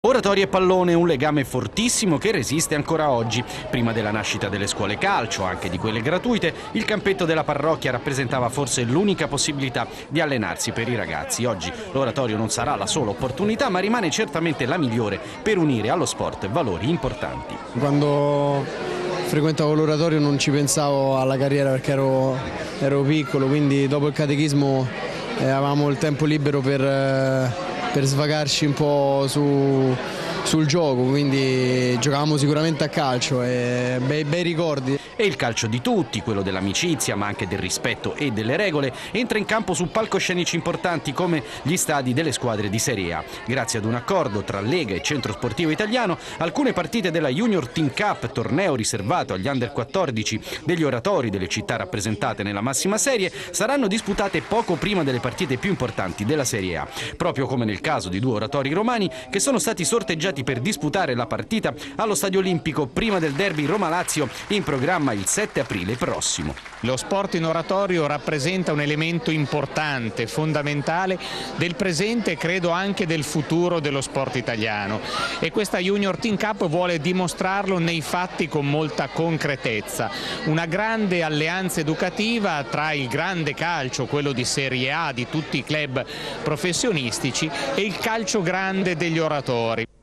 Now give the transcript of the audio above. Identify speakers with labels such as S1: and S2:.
S1: Oratorio e pallone, un legame fortissimo che resiste ancora oggi. Prima della nascita delle scuole calcio, anche di quelle gratuite, il campetto della parrocchia rappresentava forse l'unica possibilità di allenarsi per i ragazzi. Oggi l'oratorio non sarà la sola opportunità, ma rimane certamente la migliore per unire allo sport valori importanti.
S2: Quando frequentavo l'oratorio non ci pensavo alla carriera perché ero piccolo, quindi dopo il catechismo avevamo il tempo libero per svagarci un po' sul gioco, quindi giocavamo sicuramente a calcio e bei ricordi.
S1: E il calcio di tutti, quello dell'amicizia ma anche del rispetto e delle regole, entra in campo su palcoscenici importanti come gli stadi delle squadre di Serie A. Grazie ad un accordo tra Lega e Centro Sportivo Italiano, alcune partite della Junior Team Cup, torneo riservato agli under 14 degli oratori delle città rappresentate nella massima serie, saranno disputate poco prima delle partite più importanti della Serie A, proprio come nel caso di due oratori romani che sono stati sorteggiati per disputare la partita allo Stadio Olimpico prima del derby Roma-Lazio in programma il 7 aprile prossimo.
S3: Lo sport in oratorio rappresenta un elemento importante, fondamentale del presente e credo anche del futuro dello sport italiano, e questa Junior Team Cup vuole dimostrarlo nei fatti con molta concretezza. Una grande alleanza educativa tra il grande calcio, quello di Serie A di tutti i club professionistici, e il calcio grande degli oratori.